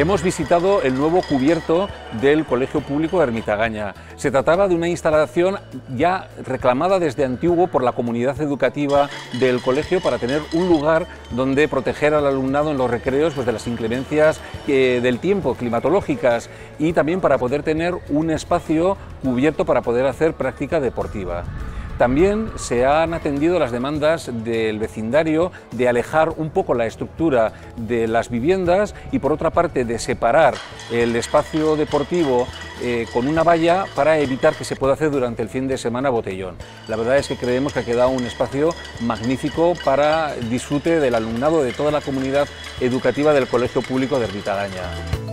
Hemos visitado el nuevo cubierto del Colegio Público de Ermitaña. Se trataba de una instalación ya reclamada desde antiguo por la comunidad educativa del colegio para tener un lugar donde proteger al alumnado en los recreos pues, de las inclemencias del tiempo, climatológicas, y también para poder tener un espacio cubierto para poder hacer práctica deportiva. También se han atendido las demandas del vecindario de alejar un poco la estructura de las viviendas y, por otra parte, de separar el espacio deportivo con una valla para evitar que se pueda hacer durante el fin de semana botellón. La verdad es que creemos que ha quedado un espacio magnífico para disfrute del alumnado de toda la comunidad educativa del Colegio Público de Ermitaña.